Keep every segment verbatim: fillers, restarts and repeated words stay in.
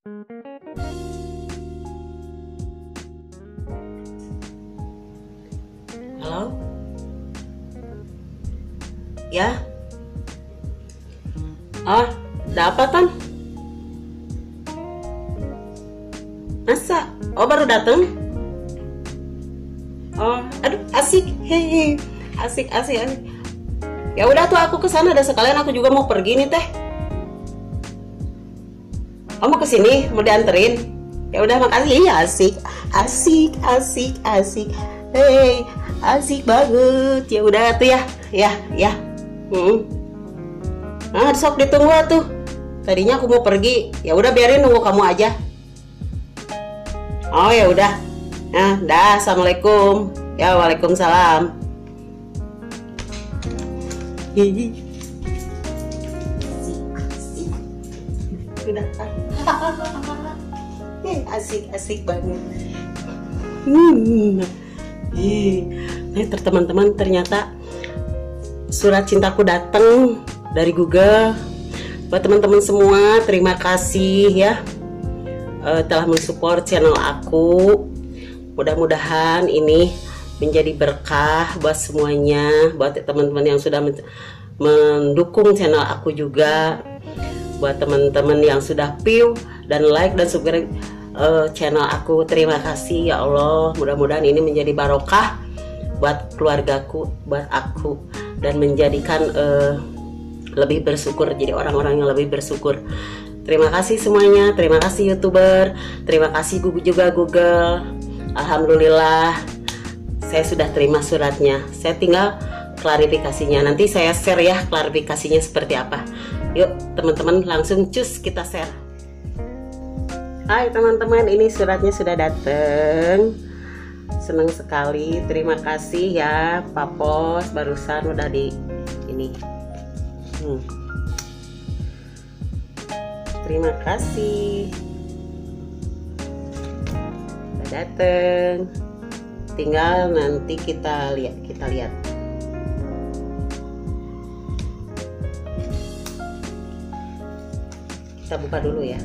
Halo? Ya? Ah, ada apa, Tan? Masa? Oh, baru datang? Oh, aduh, asik. Hehe. Asik, asik, asik. Ya udah tuh, aku ke sana dan sekalian aku juga mau pergi nih, Teh. Oh, mau ke sini, mau dianterin. Ya udah, makasih. Iya, asik. Asik, asik, asik. Hei, asik banget. Ya udah tuh ya. Ya, ya. Hmm. Nah, sok ditunggu tuh. Tadinya aku mau pergi. Ya udah, biarin nunggu kamu aja. Oh, ya udah. Nah, dah. Assalamualaikum. Ya, waalaikumsalam. Hihi. Udah. Asik, asik banget. Hmm. Nih, teman-teman, ternyata surat cintaku datang dari Google. Buat teman-teman semua, terima kasih ya uh, telah mensupport channel aku. Mudah-mudahan ini menjadi berkah buat semuanya, buat teman-teman yang sudah mendukung channel aku juga, buat teman-teman yang sudah view dan like dan subscribe uh, channel aku. Terima kasih ya Allah. Mudah-mudahan ini menjadi barokah buat keluargaku, buat aku, dan menjadikan uh, lebih bersyukur, jadi orang-orang yang lebih bersyukur. Terima kasih semuanya. Terima kasih YouTuber. Terima kasih juga Google. Alhamdulillah saya sudah terima suratnya. Saya tinggal klarifikasinya. Nanti saya share ya klarifikasinya seperti apa. Yuk teman-teman, langsung cus kita share. Hai teman-teman, ini suratnya sudah datang. Senang sekali. Terima kasih ya Pak Pos, barusan udah di ini. Hmm. Terima kasih. Udah datang. Tinggal nanti kita lihat, kita lihat. Kita buka dulu ya.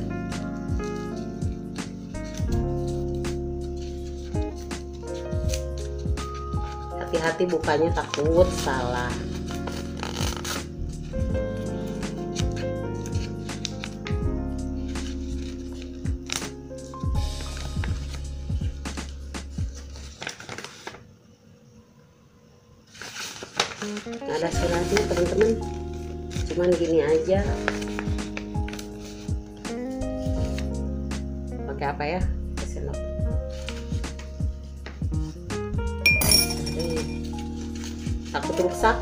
Hati-hati bukanya, takut salah. Nggak ada suratnya teman-teman, cuman gini aja. Pakai apa ya? Sendok. Takut rusak.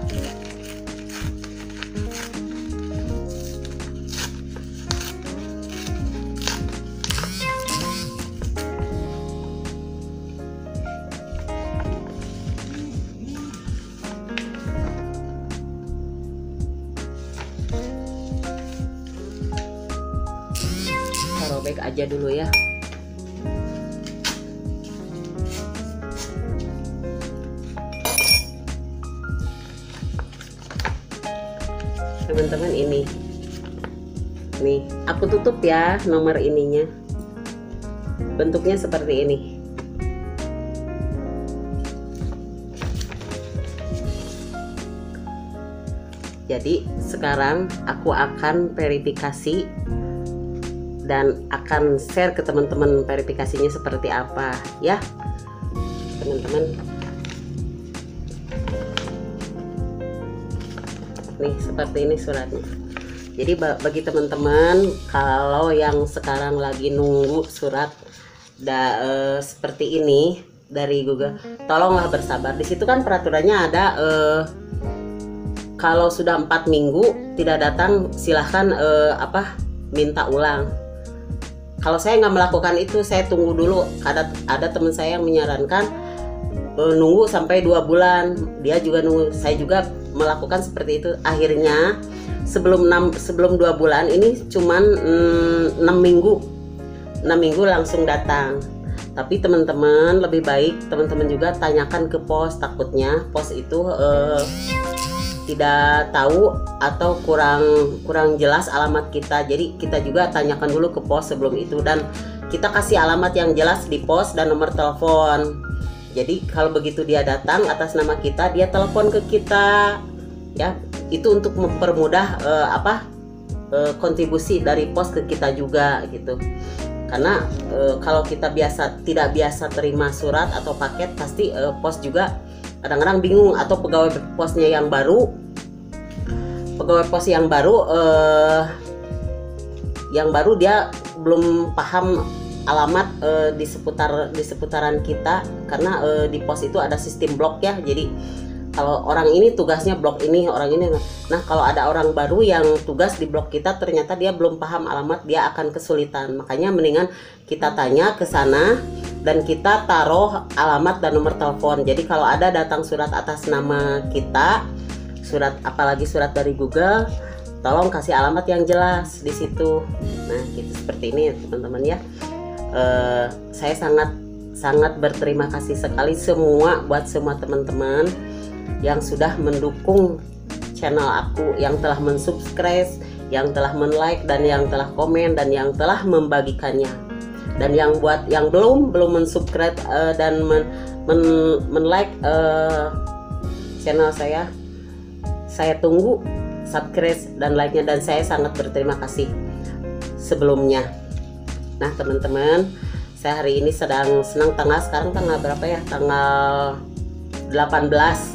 Robek aja dulu ya. Teman-teman, ini nih aku tutup ya nomor ininya. Bentuknya seperti ini. Jadi sekarang aku akan verifikasi dan akan share ke teman-teman verifikasinya seperti apa ya teman-teman. Nih seperti ini suratnya. Jadi bagi teman-teman kalau yang sekarang lagi nunggu surat da, e, seperti ini dari Google, tolonglah bersabar. Di situ kan peraturannya ada e, kalau sudah empat minggu tidak datang silahkan e, apa minta ulang. Kalau saya nggak melakukan itu, saya tunggu dulu. Ada ada teman saya yang menyarankan e, nunggu sampai dua bulan. Dia juga nunggu, saya juga melakukan seperti itu. Akhirnya sebelum enam sebelum dua bulan ini cuman mm, enam minggu, enam minggu langsung datang. Tapi teman-teman lebih baik teman-teman juga tanyakan ke pos, takutnya pos itu e, tidak tahu atau kurang kurang jelas alamat kita, jadi kita juga tanyakan dulu ke pos sebelum itu, dan kita kasih alamat yang jelas di pos dan nomor telepon. Jadi kalau begitu dia datang atas nama kita, dia telepon ke kita ya. Itu untuk mempermudah uh, apa uh, kontribusi dari pos ke kita juga gitu. Karena uh, kalau kita biasa tidak biasa terima surat atau paket, pasti uh, pos juga kadang-kadang bingung, atau pegawai posnya yang baru pegawai pos yang baru uh, yang baru dia belum paham alamat uh, di seputar di seputaran kita, karena uh, di pos itu ada sistem blok ya. Jadi kalau orang ini tugasnya blok ini, orang ini. Nah, kalau ada orang baru yang tugas di blok kita, ternyata dia belum paham alamat, dia akan kesulitan. Makanya mendingan kita tanya ke sana dan kita taruh alamat dan nomor telepon. Jadi kalau ada datang surat atas nama kita, surat apalagi surat dari Google, tolong kasih alamat yang jelas di situ. Nah, gitu seperti ini teman-teman ya. Uh, saya sangat sangat berterima kasih sekali semua buat semua teman-teman yang sudah mendukung channel aku, yang telah mensubscribe, yang telah men-like, dan yang telah komen, dan yang telah membagikannya. Dan yang buat yang belum belum mensubscribe uh, dan men, men, men-like uh, channel saya, saya tunggu subscribe dan like-nya, dan saya sangat berterima kasih sebelumnya. Nah teman-teman, saya hari ini sedang senang, tanggal sekarang tanggal berapa ya? Tanggal delapan belas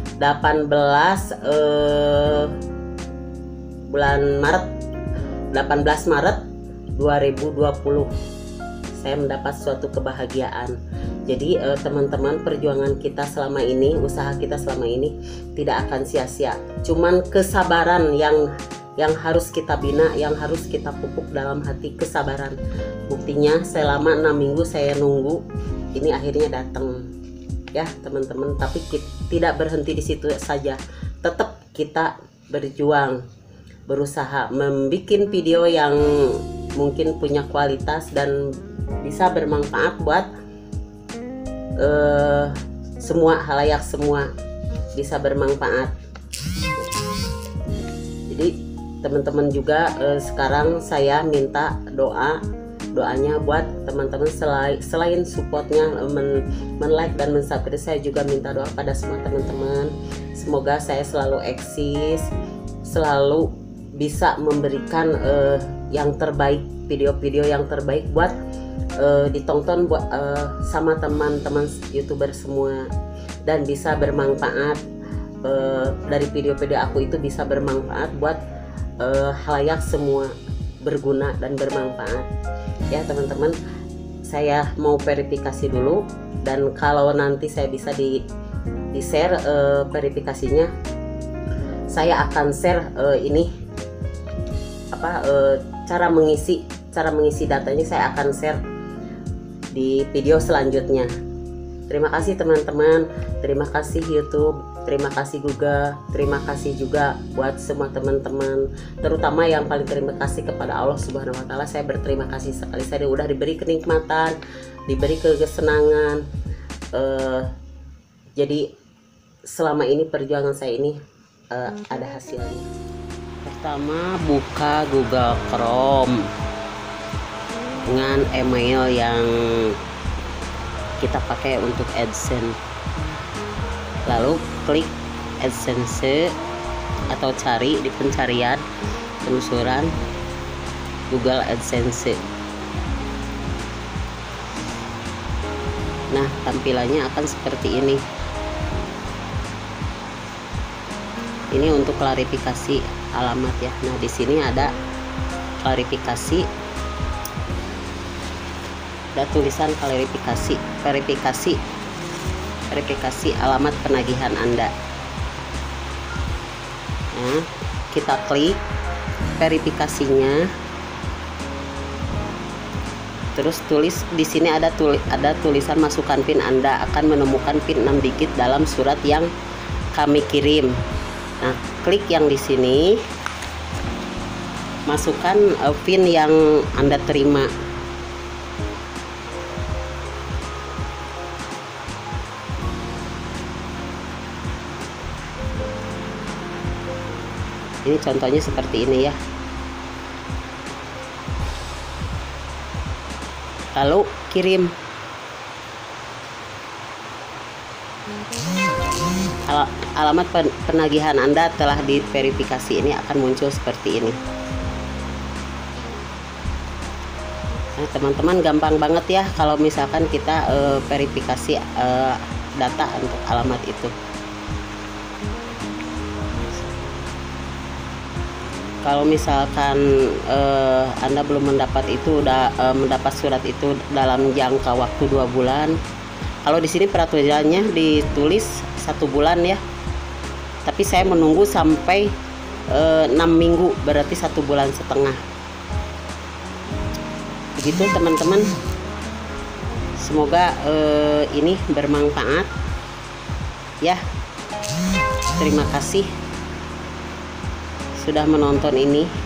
eh, bulan Maret, delapan belas Maret dua ribu dua puluh. Saya mendapat suatu kebahagiaan. Jadi eh, teman-teman, perjuangan kita selama ini, usaha kita selama ini tidak akan sia-sia. Cuman kesabaran yang yang harus kita bina, yang harus kita pupuk dalam hati, kesabaran. Buktinya selama enam minggu saya nunggu, ini akhirnya datang ya teman-teman. Tapi kita tidak berhenti di situ saja, tetap kita berjuang, berusaha membuat video yang mungkin punya kualitas dan bisa bermanfaat buat uh, semua halayak, semua bisa bermanfaat. Jadi teman-teman juga eh, sekarang saya minta doa doanya buat teman-teman, selain selain supportnya men, men like dan mensubscribe, saya juga minta doa pada semua teman-teman. Semoga saya selalu eksis, selalu bisa memberikan eh, yang terbaik, video-video yang terbaik buat eh, ditonton buat eh, sama teman-teman YouTuber semua, dan bisa bermanfaat eh, dari video-video aku itu bisa bermanfaat buat Uh, halayak semua, berguna dan bermanfaat ya teman-teman. Saya mau verifikasi dulu, dan kalau nanti saya bisa di di share uh, verifikasinya, saya akan share uh, ini apa uh, cara mengisi cara mengisi datanya, saya akan share di video selanjutnya. Terima kasih teman-teman, terima kasih YouTube, terima kasih Google, terima kasih juga buat semua teman-teman, terutama yang paling terima kasih kepada Allah Subhanahu wa Ta'ala. Saya berterima kasih sekali, saya udah diberi kenikmatan, diberi kesenangan. Uh, jadi selama ini perjuangan saya ini uh, ada hasilnya. Pertama, buka Google Chrome dengan email yang kita pakai untuk AdSense, lalu klik AdSense atau cari di pencarian penelusuran Google AdSense. Nah, tampilannya akan seperti ini. Ini untuk klarifikasi alamat ya. Nah, di sini ada klarifikasi, ada tulisan klarifikasi, verifikasi, verifikasi alamat penagihan Anda. Nah, kita klik verifikasinya. Terus tulis di sini ada tulis ada tulisan masukkan PIN Anda, akan menemukan PIN enam digit dalam surat yang kami kirim. Nah, klik yang di sini, masukkan uh, PIN yang Anda terima. Ini contohnya seperti ini ya. Lalu kirim. Al alamat pen penagihan Anda telah diverifikasi, ini akan muncul seperti ini. Nah, teman-teman, gampang banget ya kalau misalkan kita uh, verifikasi uh, data untuk alamat itu. Kalau misalkan uh, Anda belum mendapat itu, udah uh, mendapat surat itu dalam jangka waktu dua bulan. Kalau di sini peraturannya ditulis satu bulan ya, tapi saya menunggu sampai uh, enam minggu, berarti satu bulan setengah. Begitu teman-teman. Semoga uh, ini bermanfaat ya. Terima kasih sudah menonton ini.